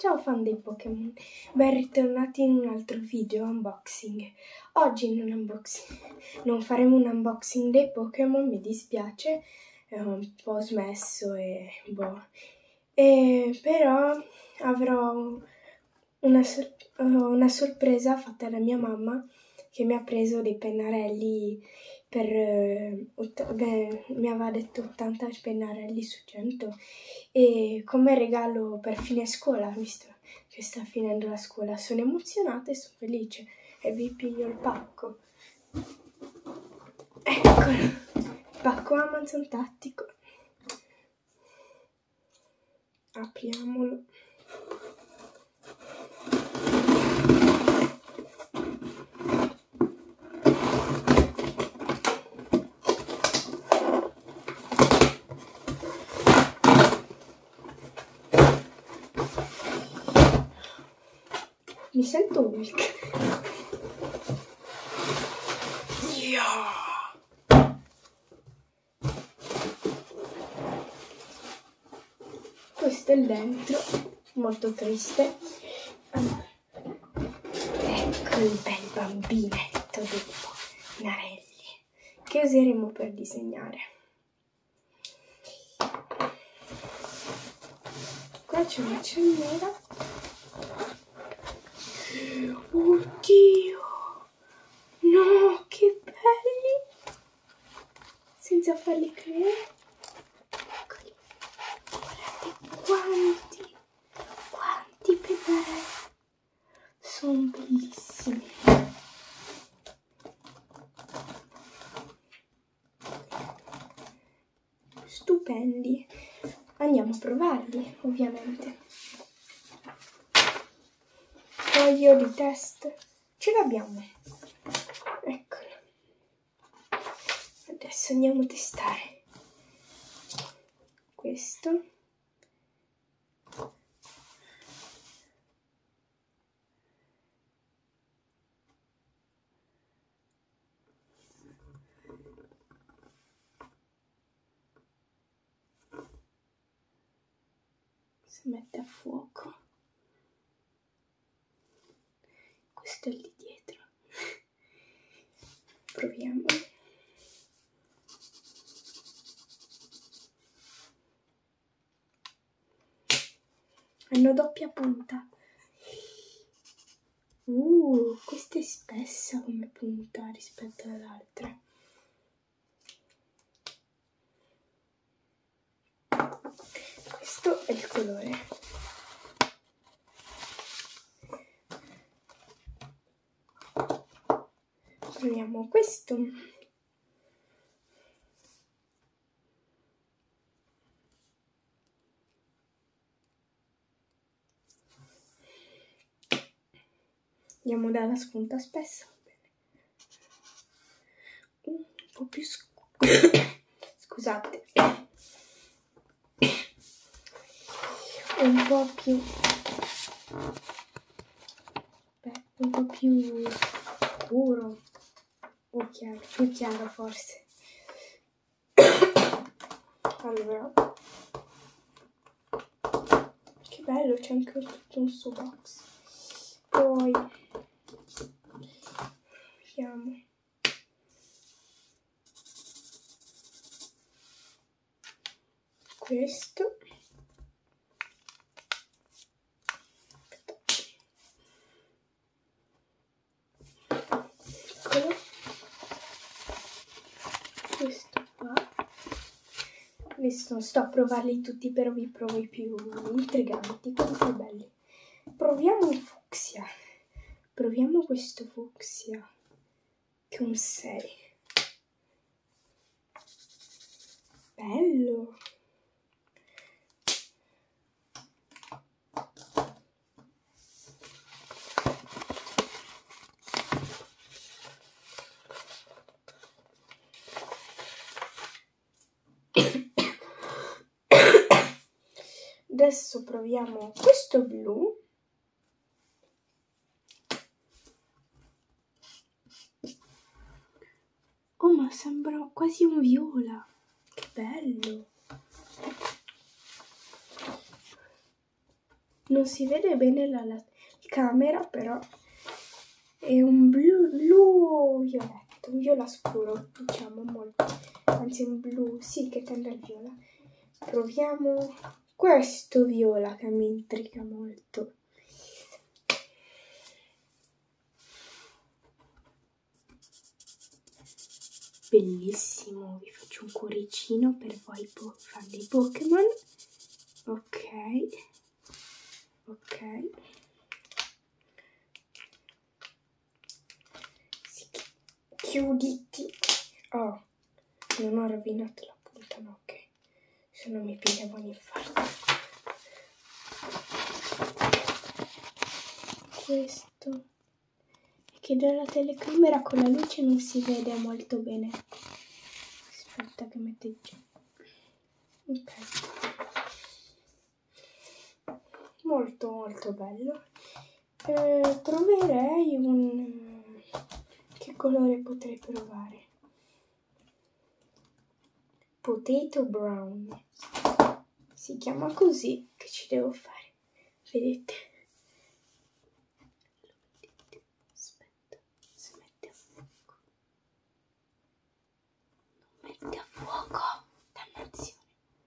Ciao fan dei Pokémon, ben rittornati in un altro video unboxing. Oggi non faremo un unboxing dei Pokémon, mi dispiace, è un po' smesso però avrò una sorpresa fatta da mia mamma che mi ha preso dei pennarelli mi aveva detto 80 pennarelli su 100 e come regalo per fine scuola, visto che sta finendo la scuola. Sono emozionata e sono felice e vi piglio il pacco. Eccolo, il pacco Amazon tattico. Apriamolo. Mi sento weak. Questo è il dentro, molto triste. Ecco il bel bambinetto dei pennarelli che useremo per disegnare. Qua c'è una cellera. Oddio! No, che belli! Senza farli cadere. Eccoli. Guardate quanti pennarelli! Sono bellissimi. Stupendi. Andiamo a provarli, ovviamente. Foglio di test. Ce l'abbiamo. Eccolo. Adesso andiamo a testare. Questo. Si mette a fuoco. Questo è lì dietro. Proviamo. Hanno doppia punta. Questa è spessa come punta rispetto all'altra. Questo è il colore. Proviamo questo. Andiamo dalla spunta spessa. Un po' più scusate. Un po' più scuro o chiaro, più chiaro forse. Allora, che bello, c'è anche tutto un suo box. Poi vediamo. Questo. Eccolo. Questo qua. Adesso non sto a provarli tutti, però vi provo i più intriganti, quelli più belli. Proviamo il fucsia. Proviamo questo fucsia. Che un 6. Bello. Adesso proviamo questo blu. Oh, ma sembra quasi un viola. Che bello. non si vede bene la camera, però è un blu violetto, un viola scuro, diciamo molto, anzi un blu, sì, che tende al viola. Proviamo questo viola che mi intriga molto. Bellissimo, vi faccio un cuoricino per voi fare dei Pokémon. Ok. Chiuditi. Oh, non ho rovinato la punta, ma ok. Se no mi pigliavo un infarto. Questo. È che dalla telecamera con la luce non si vede molto bene. Aspetta che mette giù. Ok. Molto molto bello. Proverei un... Che colore potrei provare? Potato brown. Si chiama così. Che ci devo fare? Vedete? Aspetta, si mette a fuoco. Non mette a fuoco. Dannazione.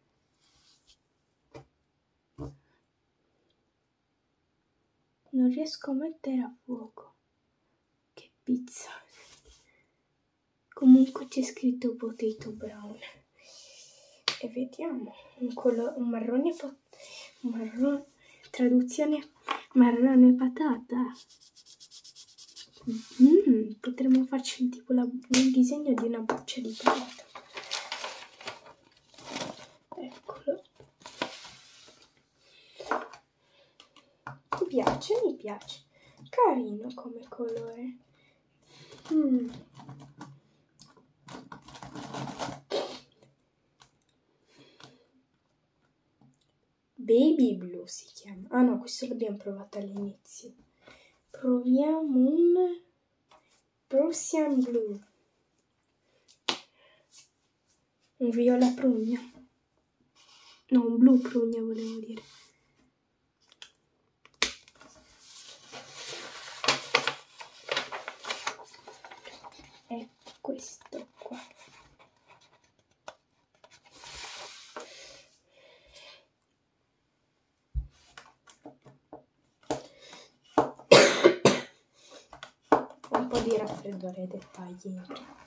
Non riesco a mettere a fuoco. Che pizza. Comunque c'è scritto potato brown. E vediamo. Un marrone, traduzione marrone patata. Potremmo farci tipo un disegno di una buccia di patata. Eccolo. Mi piace. Carino come colore. Baby Blue si chiama. Ah no, questo l'abbiamo provato all'inizio. Proviamo un Prussian Blue. Un viola prugna. No, un blu prugna volevo dire. È questo qua. Un po' di raffreddore ai dettagli.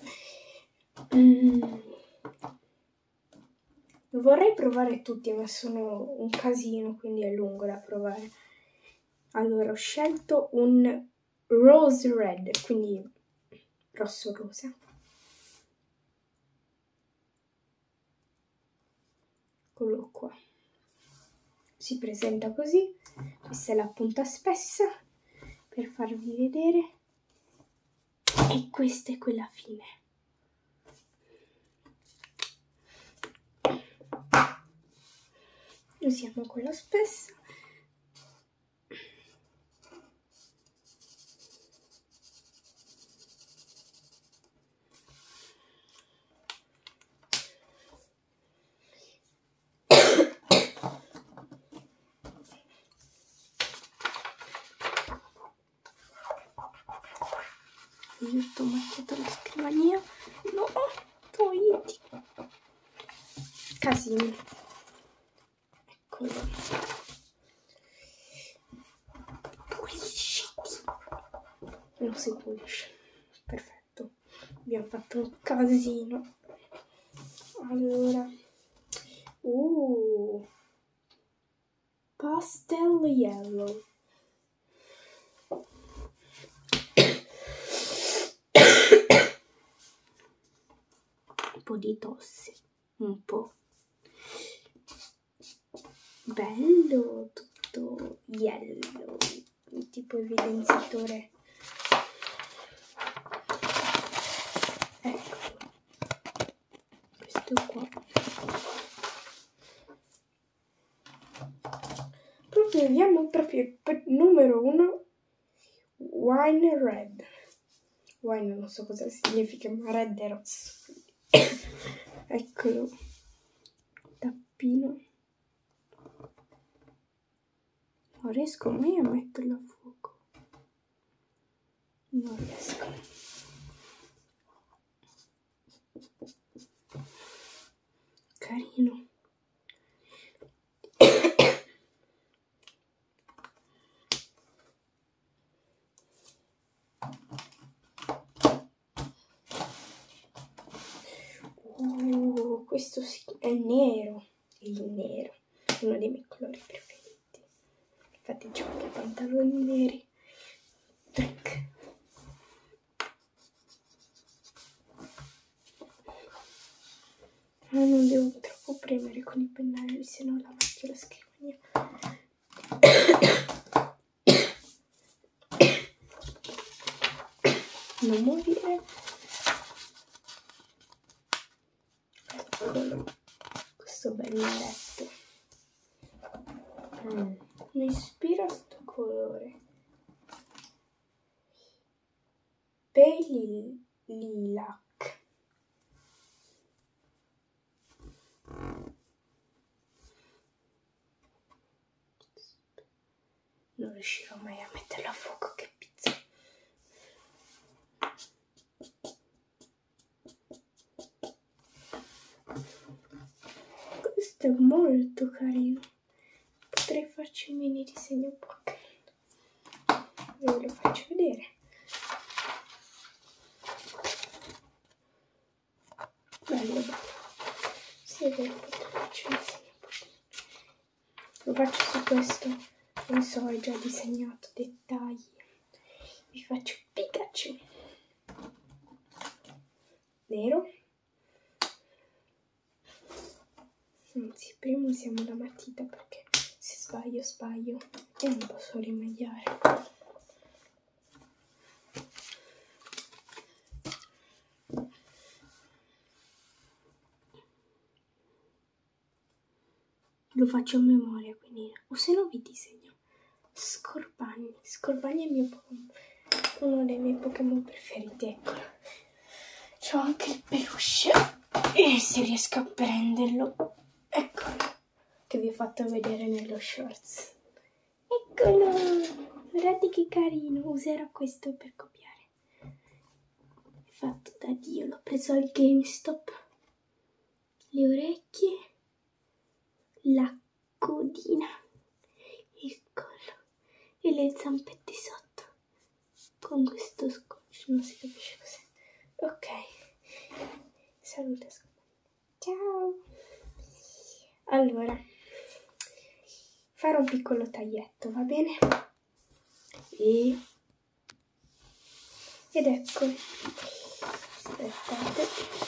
Vorrei provare tutti, ma sono un casino, quindi è lungo da provare. Allora, ho scelto un Rose Red, quindi rosso rosa. Eccolo qua. Si presenta così. Questa è la punta spessa per farvi vedere. E questa è quella fine. Usiamo quella spessa. Giusto, ho macchiato la scrivania. No, togliti. Casino. Eccolo. Pulisciti. Non si pulisce. Perfetto. Abbiamo fatto un casino. Allora. Pastel yellow. Un po' di tosse. Un po'. Bello, tutto yellow, tipo evidenziatore. Ecco, questo qua. Proviamo proprio per numero 1, wine red. Wine non so cosa significa, ma red è rosso. Eccolo, tappino. Non riesco mai a metterlo a fuoco. Non riesco. Carino. Questo sì, è nero. Il nero, uno dei miei colori preferiti. Infatti c'ho anche i pantaloni neri. Tac. Ma non devo troppo premere con i pennelli, se no la macchia la scrivania. Non morire. Eccolo, questo bel letto. Mi ispira sto colore. Pale lilac. Non riuscirò mai a metterlo a fuoco, che pizza. Questo è molto carino. Potrei farci un mini disegno un po' carino. Ve lo faccio vedere. Bello, bello. Sì, è vero, potrei farci un disegno un po' carino. Lo faccio su questo. Non so, ho già disegnato dettagli. Vi faccio Pikachu. Nero. Anzi, prima usiamo la matita perché se sbaglio e non posso rimediare. Lo faccio a memoria, quindi, o se no vi disegno. Scorbagni. Scorbagni è uno dei miei Pokémon preferiti, eccolo. C'ho anche il peluche e se riesco a prenderlo, eccolo, che vi ho fatto vedere nello shorts. Eccolo, guardate che carino, userò questo per copiare. È fatto da Dio, l'ho preso al GameStop. Le orecchie, la codina, il collo e le zampette sotto con questo scotch, non si capisce cos'è. Ok, saluta, ciao. Allora, farò un piccolo taglietto, va bene? Ed ecco, aspettate,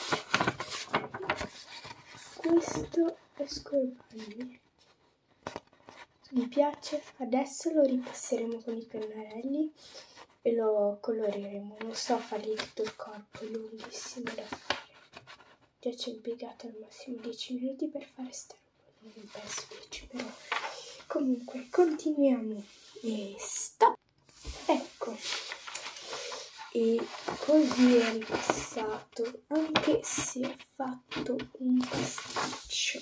questo è Scorbagni. Mi piace, adesso lo ripasseremo con i pennarelli e lo coloreremo. Non sto a fargli tutto il corpo, è lunghissimo da fare. Già ci ho impiegato al massimo 10 minuti per fare sta roba, non penso 10, però comunque continuiamo e stop. Ecco, e così è ripassato, anche se ho fatto un pasticcio.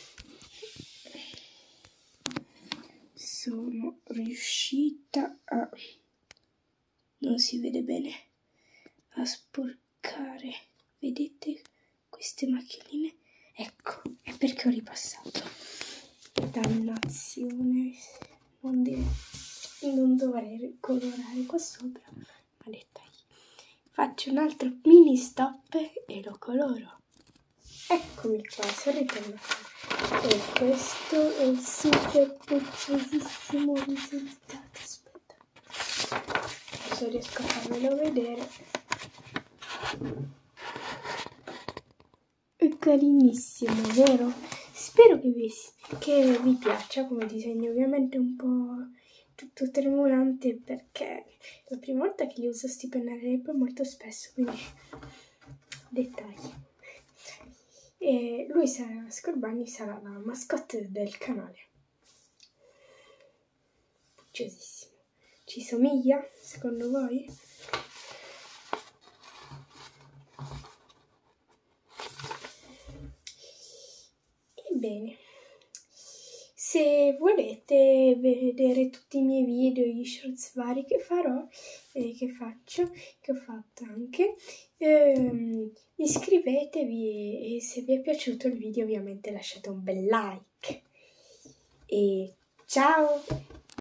Sono riuscita a, non si vede bene, a sporcare, vedete queste macchine? Ecco, è perché ho ripassato. Dannazione, non dovrei colorare qua sopra, ma dettagli. Faccio un altro mini stop e lo coloro. Eccomi qua, sono ritornata. E questo è il super preziosissimo risultato. Aspetta, adesso riesco a farvelo vedere. È carinissimo, vero? Spero che vi piaccia come disegno. Ovviamente un po' tutto tremolante perché è la prima volta che li uso sti pennarelli, poi molto spesso, quindi dettagli. E lui Scorbagni sarà la mascotte del canale. Pucciosissimo. Ci somiglia, secondo voi? Ebbene, se se volete vedere tutti i miei video, gli shorts vari che farò e che faccio, che ho fatto anche, iscrivetevi e se vi è piaciuto il video ovviamente lasciate un bel like. E ciao!